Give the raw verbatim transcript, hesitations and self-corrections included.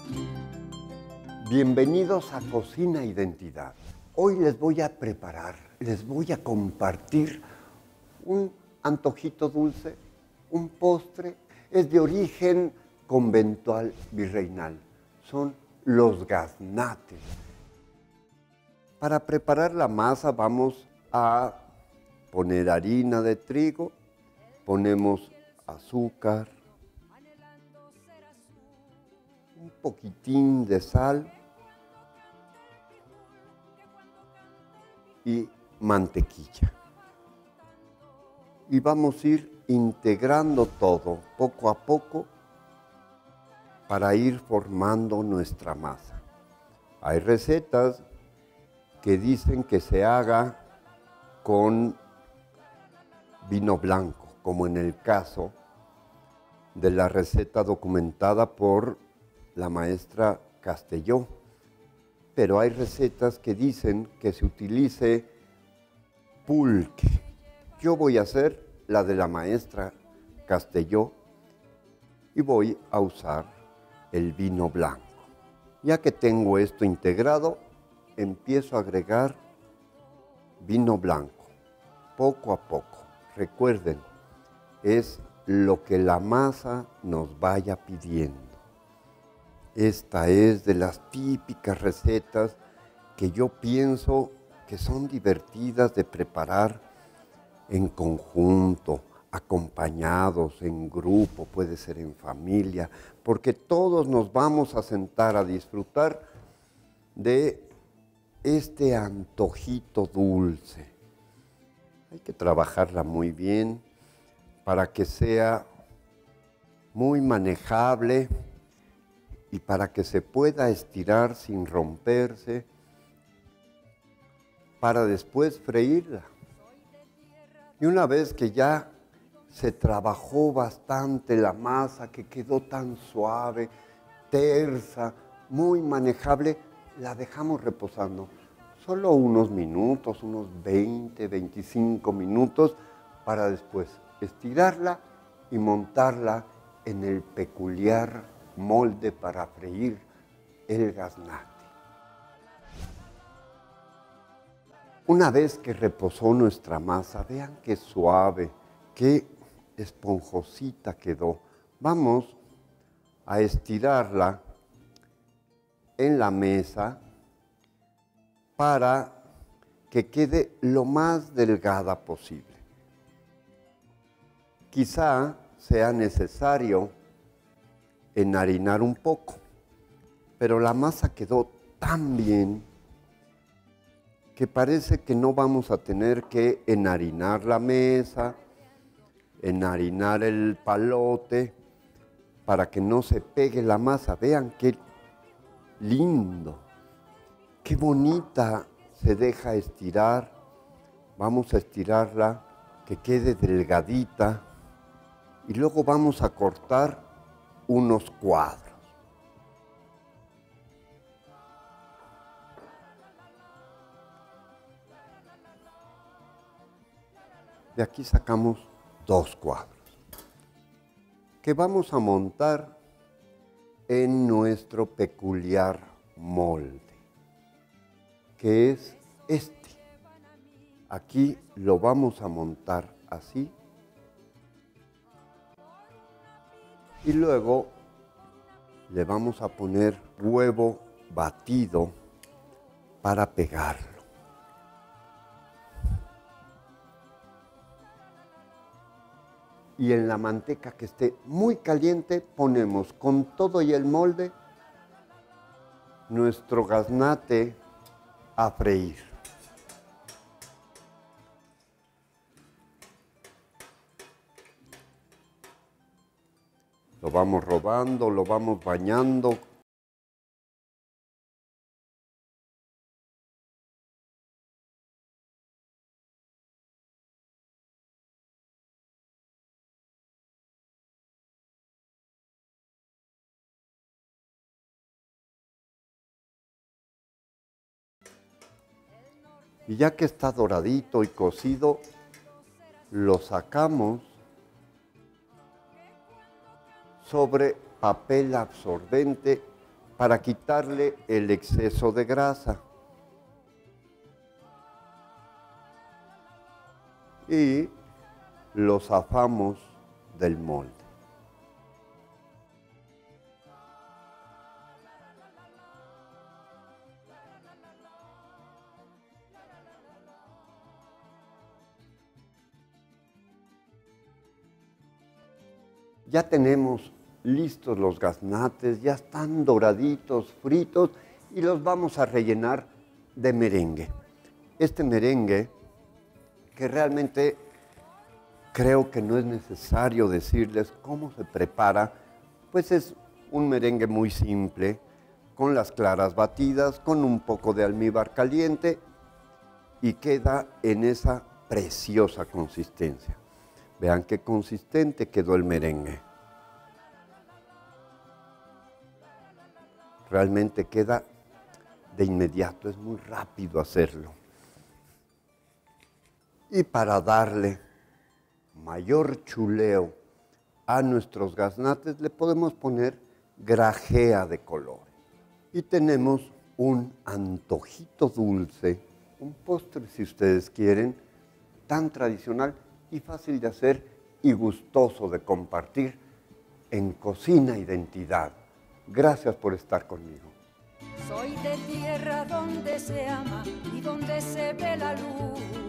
Bienvenidos a Cocina Identidad. Hoy les voy a preparar, les voy a compartir un antojito dulce, un postre. Es de origen conventual virreinal. Son los gaznates. Para preparar la masa vamos a poner harina de trigo, ponemos azúcar, un poquitín de sal y mantequilla. Y vamos a ir integrando todo poco a poco para ir formando nuestra masa. Hay recetas que dicen que se haga con vino blanco, como en el caso de la receta documentada por la maestra Castelló. Pero hay recetas que dicen que se utilice pulque. Yo voy a hacer la de la maestra Castelló y voy a usar el vino blanco. Ya que tengo esto integrado, empiezo a agregar vino blanco, poco a poco. Recuerden, es lo que la masa nos vaya pidiendo. Esta es de las típicas recetas que yo pienso que son divertidas de preparar en conjunto, acompañados, en grupo, puede ser en familia, porque todos nos vamos a sentar a disfrutar de este antojito dulce. Hay que trabajarla muy bien para que sea muy manejable y para que se pueda estirar sin romperse, para después freírla. Y una vez que ya se trabajó bastante la masa, que quedó tan suave, tersa, muy manejable, la dejamos reposando. Solo unos minutos, unos veinte, veinticinco minutos, para después estirarla y montarla en el peculiar molde para freír el gaznate. Una vez que reposó nuestra masa, vean qué suave, qué esponjosita quedó. Vamos a estirarla en la mesa para que quede lo más delgada posible. Quizá sea necesario enharinar un poco, pero la masa quedó tan bien que parece que no vamos a tener que enharinar la mesa, enharinar el palote, para que no se pegue la masa. Vean qué lindo, qué bonita se deja estirar. Vamos a estirarla, que quede delgadita, y luego vamos a cortar unos cuadros. De aquí sacamos dos cuadros que vamos a montar en nuestro peculiar molde, que es este. Aquí lo vamos a montar así y luego le vamos a poner huevo batido para pegarlo. Y en la manteca que esté muy caliente ponemos con todo y el molde nuestro gaznate a freír. Lo vamos rodando, lo vamos bañando. Y ya que está doradito y cocido, lo sacamos sobre papel absorbente para quitarle el exceso de grasa. Y lo zafamos del molde. Ya tenemos listos los gaznates, ya están doraditos, fritos, y los vamos a rellenar de merengue. Este merengue, que realmente creo que no es necesario decirles cómo se prepara, pues es un merengue muy simple, con las claras batidas, con un poco de almíbar caliente, y queda en esa preciosa consistencia. Vean qué consistente quedó el merengue. Realmente queda de inmediato, es muy rápido hacerlo. Y para darle mayor chuleo a nuestros gaznates, le podemos poner grajea de colores. Y tenemos un antojito dulce, un postre si ustedes quieren, tan tradicional y fácil de hacer y gustoso de compartir en Cocina Identidad. Gracias por estar conmigo. Soy de tierra donde se ama y donde se ve la luz.